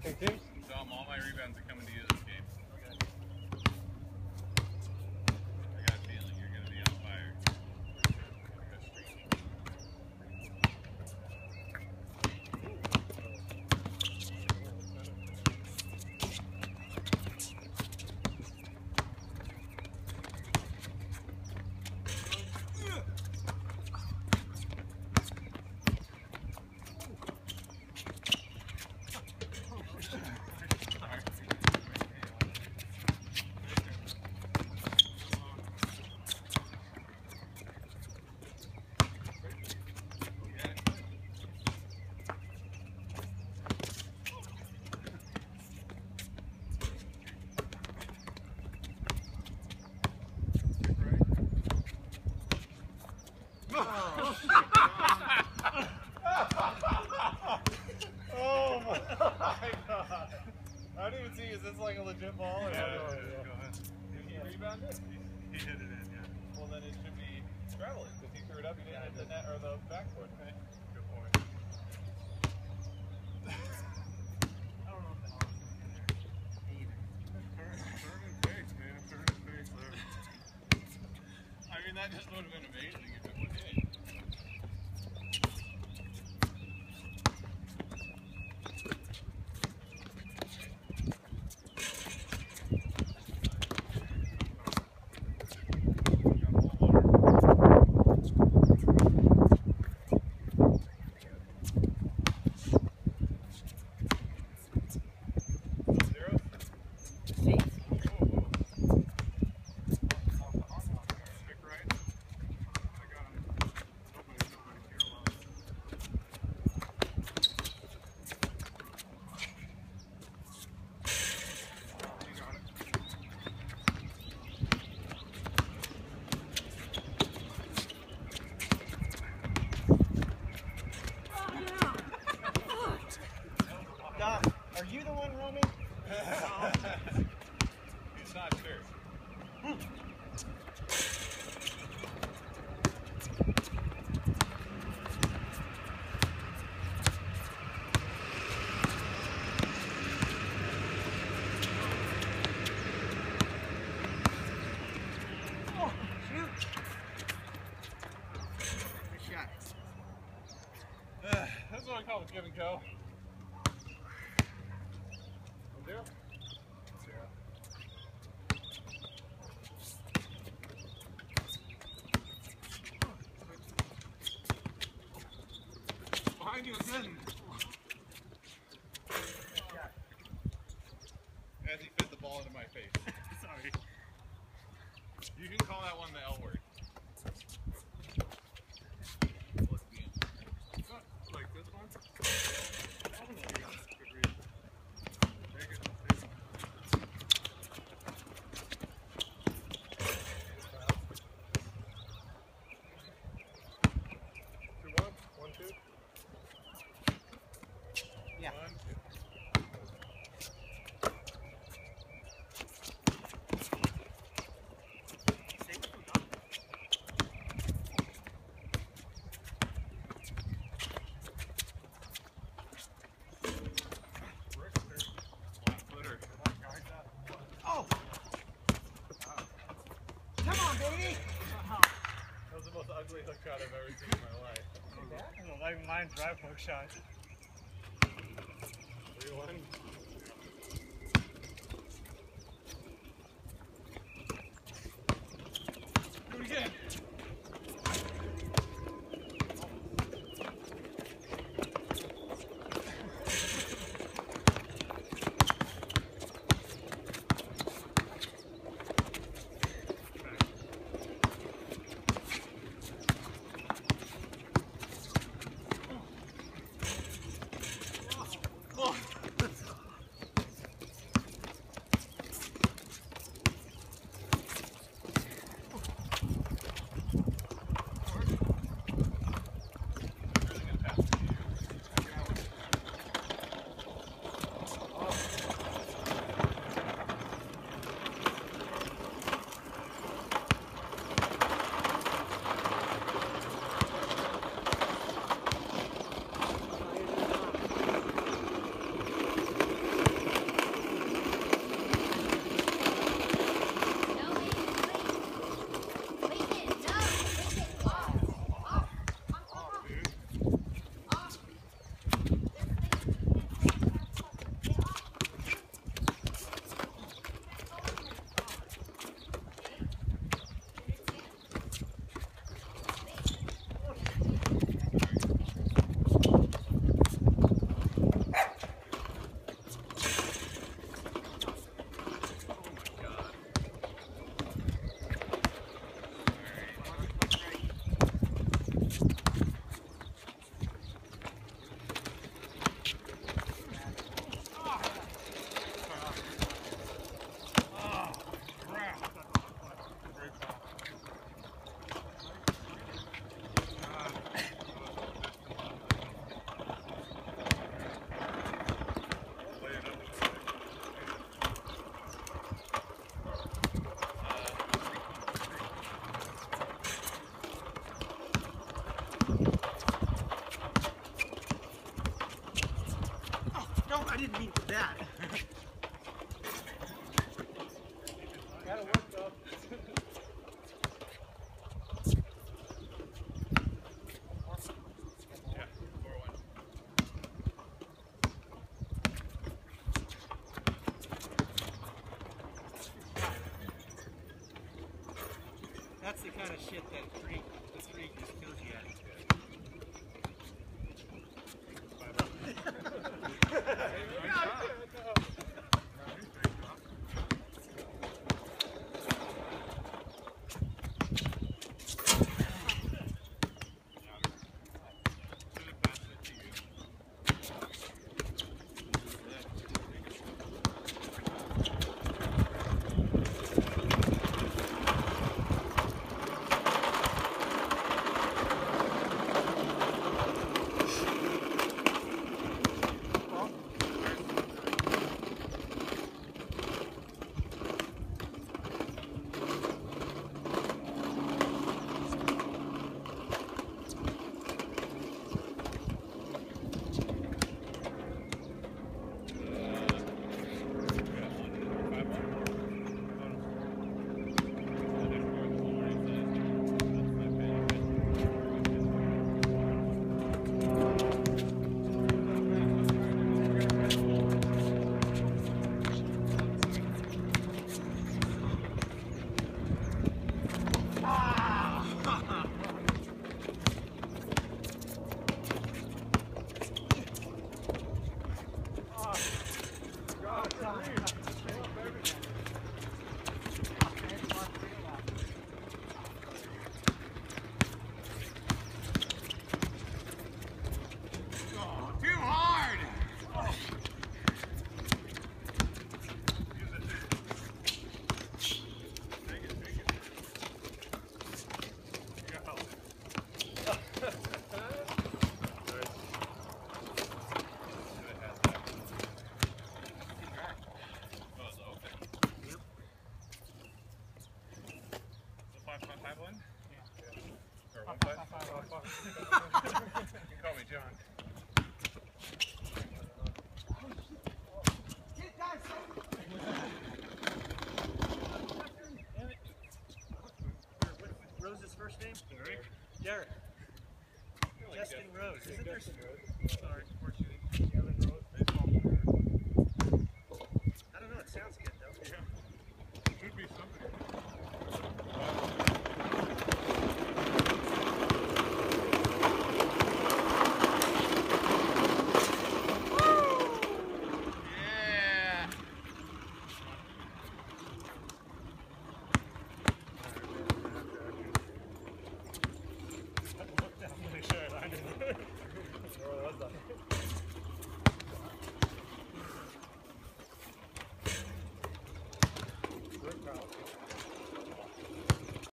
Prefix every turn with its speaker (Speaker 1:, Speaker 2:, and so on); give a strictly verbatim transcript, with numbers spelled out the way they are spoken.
Speaker 1: Hey, Tim?
Speaker 2: Dom, all my rebounds are coming to you this game. Okay. I got a feeling you're going to be on fire.
Speaker 1: Oh my god. I don't even see, is this like a legit ball? Or
Speaker 2: Yeah,
Speaker 1: what?
Speaker 2: yeah, yeah, go ahead.
Speaker 1: Did he rebound it?
Speaker 2: He hit it in, yeah.
Speaker 1: Well, then it should be traveling because he threw it up. He didn't hit the net or the backboard.
Speaker 2: Okay. Good point.
Speaker 3: I don't know if the hell is in there either.
Speaker 2: Turn, turn his face, man. Turn his face there. I mean, that just would have been amazing if it would hit.
Speaker 3: Doc, are you the one roaming?
Speaker 2: He's not sure.
Speaker 3: Oh, shoot. Good shot.
Speaker 1: That's what I call it, give and go. Zero? Zero.
Speaker 2: Behind you again. As he fit the ball into my face.
Speaker 1: Sorry.
Speaker 2: You can call that one the L word. Like this one? I don't know. Good read. Take it. Take it.
Speaker 1: Two, one? One, two?
Speaker 3: Yeah.
Speaker 2: One, two. Left footer.
Speaker 3: Oh! Come on, baby!
Speaker 1: That was the most ugly hook shot I've ever seen in my life.
Speaker 3: Like mine's right hook shot.
Speaker 1: Three, one.
Speaker 2: Do it again.
Speaker 3: didn't mean that.
Speaker 1: Gotta work though.
Speaker 2: Yeah, four one.
Speaker 3: That's the kind of shit that three, the three just kills you at.
Speaker 2: You can call me John.
Speaker 3: Rose's first name?
Speaker 2: Derek.
Speaker 3: Derek.
Speaker 2: I feel like
Speaker 3: Justin
Speaker 2: Jeff-
Speaker 3: Rose. Isn't there?
Speaker 2: Justin Rose.
Speaker 3: Sorry, unfortunately.